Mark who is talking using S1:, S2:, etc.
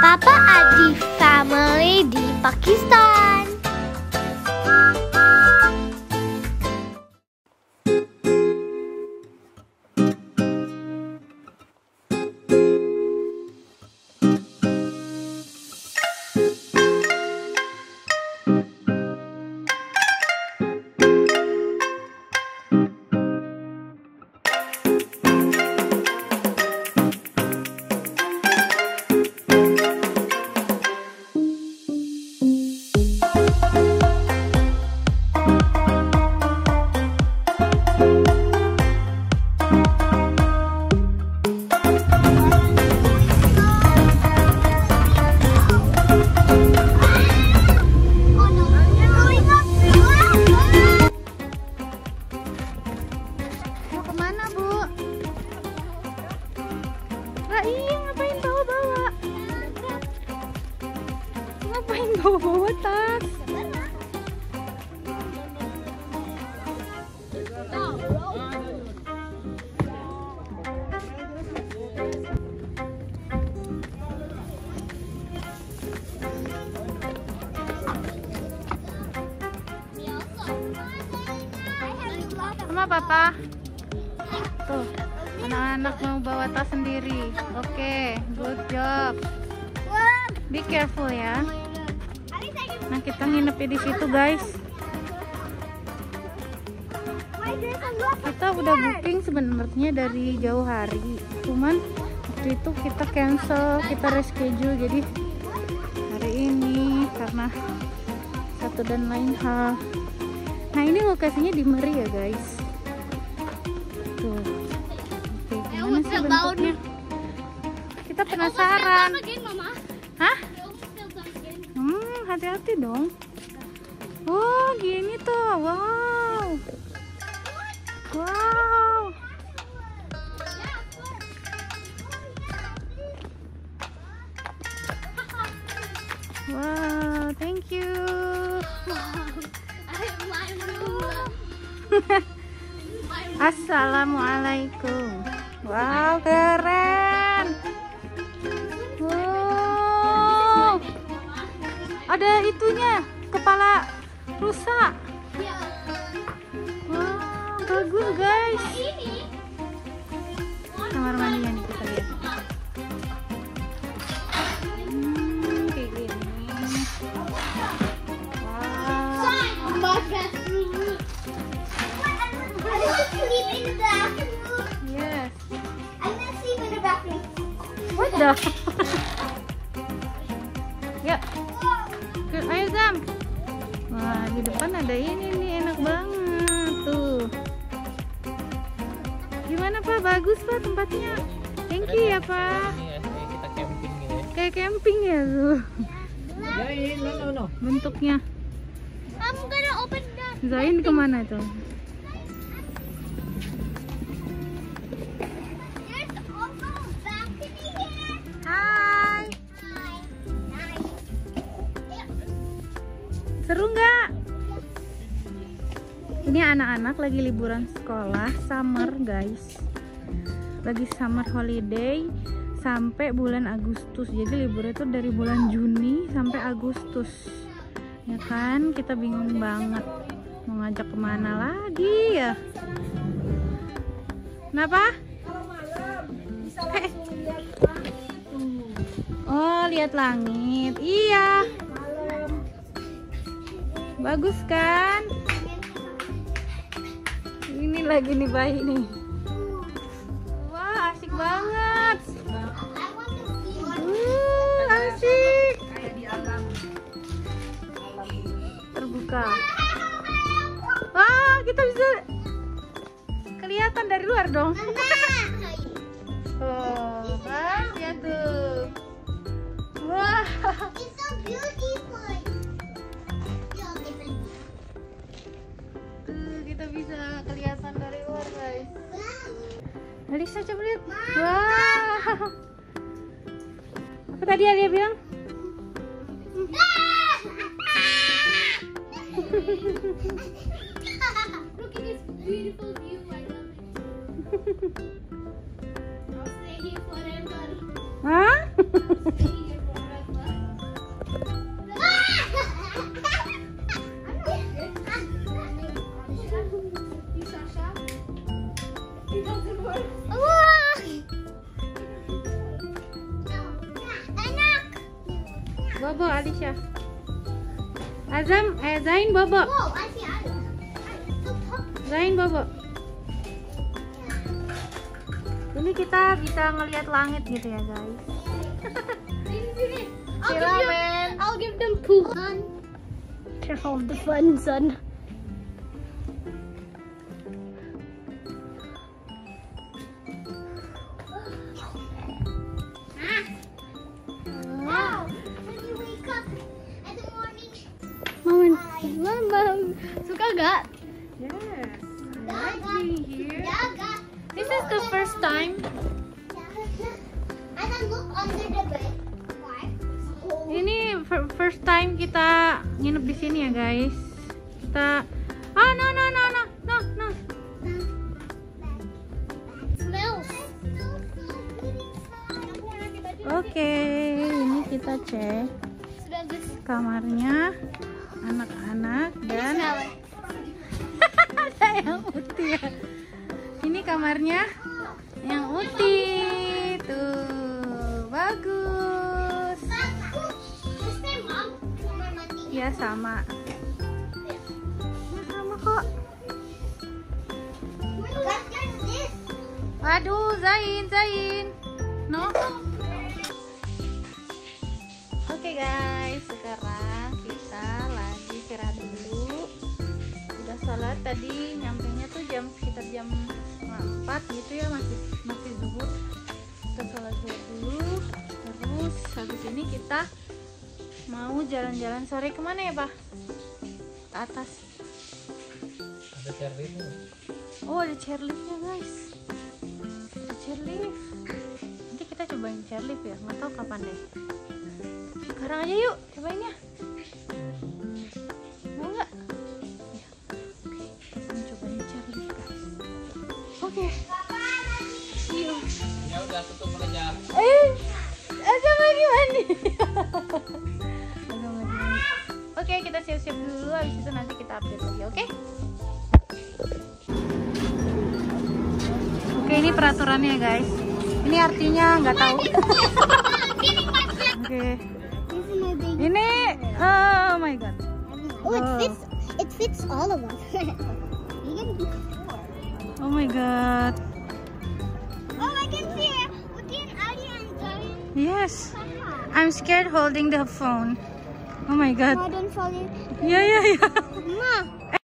S1: Papa Adi family di Pakistan.
S2: Bawa tas. Sama papa. Tuh, anak-anak mau bawa tas sendiri. Oke, good job. Be careful ya. Nah, kita nginepnya di situ, guys. Kita udah booking sebenarnya dari jauh hari. Cuman waktu itu kita cancel, kita reschedule. Jadi hari ini karena satu dan lain hal. Nah, ini lokasinya di Meri ya, guys. Tuh. Oke, gimana sih bentuknya? Kita penasaran. Hah? Hati-hati dong. Oh, gini tuh. Wow. Wow. Wow, thank you. Assalamualaikum. Wow, keren. Wow. Ada itunya, kepala rusa. Wow, bagus guys. Kamar mandinya nih kita lihat. Kayak gini. Yes. What the? Ya. Ayo Zam. Wah, di depan ada ini nih, enak banget tuh. Gimana Pak? Bagus Pak tempatnya. Thank you ya Pak.
S3: Kita camping gitu ya.
S2: Kayak camping ya tuh.
S3: No.
S2: Bentuknya.
S1: I'm gonna open the.
S2: Zain kemana tuh?
S1: There's also a balcony here.
S2: Hai. Seru nggak? Ini anak-anak lagi liburan sekolah, summer guys. Lagi summer holiday sampai bulan Agustus. Jadi liburnya itu dari bulan Juni sampai Agustus. Ya kan? Kita bingung banget mau ngajak kemana lagi ya. Kenapa? Oh, lihat langit. Iya. Bagus kan? Ini lagi nih bayi nih. Wah, asik banget. Asik. Terbuka. Wah, kita bisa kelihatan dari luar dong. Oh, kan? Lihat tuh. Wah.
S1: It's so beautiful.
S2: Kita bisa kelihatan dari luar guys. Alisa coba lihat. Wah. Apa tadi dia bilang?
S1: Look at this beautiful view. I love it. I'll stay here forever.
S2: Hah?
S1: Stay here forever.
S2: Bobo Alicia. Azam, Zain Bobo.
S1: Whoa, I see Adam.
S2: Zain Bobo. Ini kita bisa ngelihat langit gitu ya guys.
S1: I'll give them poop. Turn on the fun, son. Wow, when you wake up in the morning. Mama, suka gak?
S2: Yes.
S1: Gaga. Gaga.
S2: This is the first time.
S1: And then look under the bed. Why?
S2: Ini first time kita nginep di sini ya guys. Kita no.
S1: Smells.
S2: Oke, ini kita cek
S1: Smell this.
S2: kamarnya anak-anak dan ada yang Uti ya. Ini kamarnya yang Uti tuh, bagus. Ya sama. Ya sama kok. Aduh, Zain. No. Oke guys, sekarang kita lagi istirahat dulu. Udah sholat tadi, nyampenya tuh sekitar jam 4 gitu ya, masih zuhur. Kita sholat zuhur dulu. Terus habis ini kita mau jalan-jalan sore kemana ya Pak? Ke atas.
S3: Ada chairlift.
S2: Oh, ada chairliftnya guys. Ada chairlift. Nanti kita cobain chairlift ya, nggak tahu kapan deh. Sekarang aja yuk, cobain ya. Mau nggak? Ya. Oke, kita mau cobain chairlift guys. Oke. See you.
S3: Ya udah tutup aja.
S2: Azam lagi mandi. Azam lagi mandi. Oke, kita siap-siap dulu. Habis itu nanti kita update lagi, oke? Oke, ini peraturannya guys. Ini artinya nggak tahu. Oke. Ini, oh my god.
S1: Oh, it fits all of us.
S2: Oh my god.
S1: Oh, I can see it. Uti and Ali and Zain.
S2: Yes. I'm scared holding the phone. Oh my god.
S1: Don't fall in.
S2: Yeah.
S1: Ma,